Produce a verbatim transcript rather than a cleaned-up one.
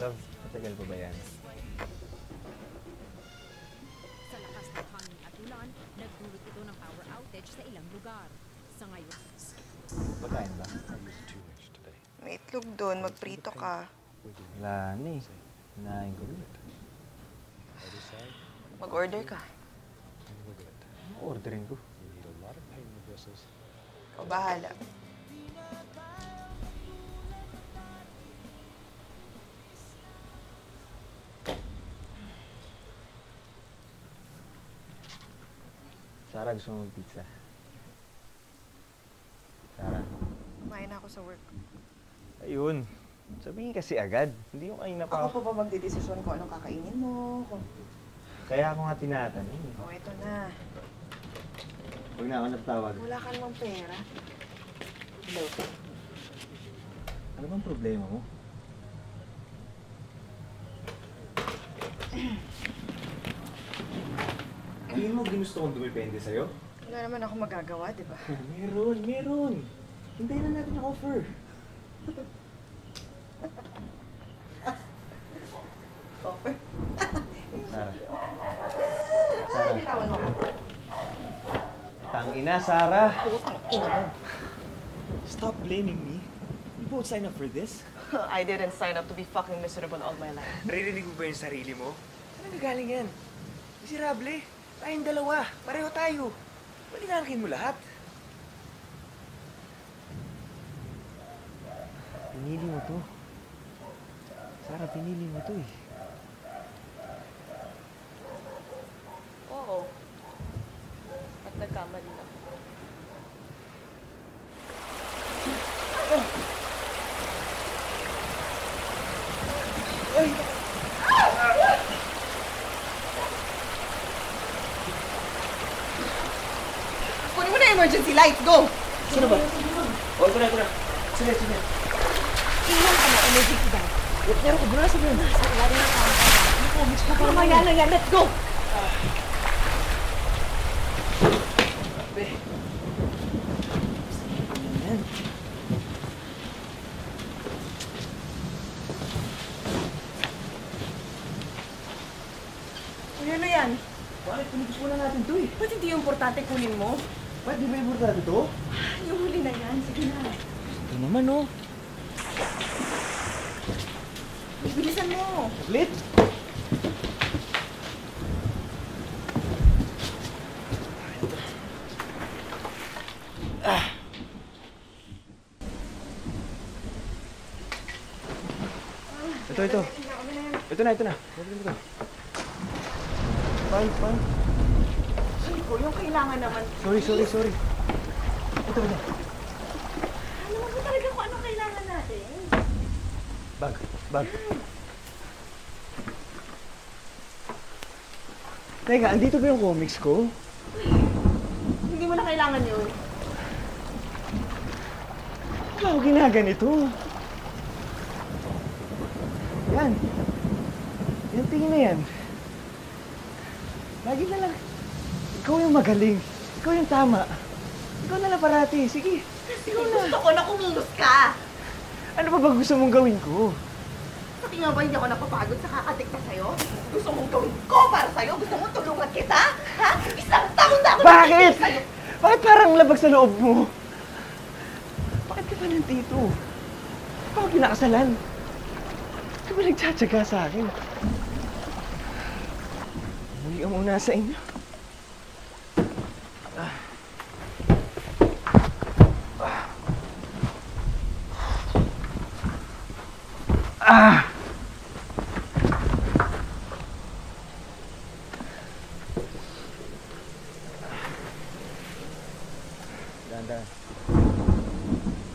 Love, matagal pa ba yan? Sa lakas ng hangin at ulan, nagdulot ito ng power outage sa ilang lugar. Sa ngayon, Pagkain ba? May itlog doon. Magprito ka. Wala na eh. Hinahin ko ulit. Mag-order ka. Orderin ko. Ikaw bahala. Sarah, gusto mo mag-pizza? Sarah? Kumain na ako sa work. Ayun. Sabihin kasi agad. Hindi yung kanina pa Ako pa ba magdidesisyon kung anong kakainin mo? Kung... Kaya ako nga tinatanong. Oh, ito na. Huwag na ako nagtawag. Wala ka namang pera. Hello. Ano bang problema mo? Hindi mo ginusto kong dumipende sa'yo? Wala naman ako magagawa, di ba? Meron, meron. Hintayin na natin yung offer. Offer? Sarah. Sarah. Bitawan mo ako. Tangina, Sarah. Ina mo. Stop blaming me. You both signed up for this. I didn't sign up to be fucking miserable all my life. Naririnig mo ba yung sarili mo? Saan galing yan? Miserable. Tayong dalawa. Pareho tayo. Palinanakin mo lahat. Pinili mo to. Sarah, pinili mo to eh. Oo. At nagkamali na. Kunin mo na emergency lights! Go! Sino ba? O, ito na, ito na. Sige, sige. Ilan ka na emergency lights? Meron ko, gula sa doon. Sa ilalim ng counter. Ano, mitch ka pa naman yan na yan. Let's go! Be. Yan. Ano yan? Bakit? Pinipis muna natin to eh. Ba't hindi yung importante kunin mo? Bakit di ba importante to? Yung huli na yan. Sige na. Ito naman oh. Bilisan mo. Saglit. Ah. Ito, ito. Ito na, ito na. Ito, ito. Fine, fine. Ay ko, yung kailangan naman. Sorry, sorry, sorry. Ito, ito. Alam mo talaga kung ano kailangan natin. Bag, bag. Teka, andito ba yung comics ko? Hindi mo na kailangan yun. Wala ako ginaganito. Yan. Yan, tingin na yan. Lagi na lang. Ikaw yung magaling. Ikaw yung tama. Ikaw na lang parati. Sige. Ikaw na. Gusto ko na kumilos ka. Ano pa ba gusto mong gawin ko? Pati nga ba hindi ako napapagod sa kakatikta sa'yo? Gusto mong gawin ko para sa'yo? Gusto mong tulungan kita? Ha? Isang taon na ako Bakit? nakikinig sa'yo. Bakit parang labag sa loob mo? Bakit ka pa nandito? Bakit ako kinakasalan? Bakit ka ba nagtsatsaga sa akin? Muli ka muna sa inyo. Ah. Ah! Dahan-dahan.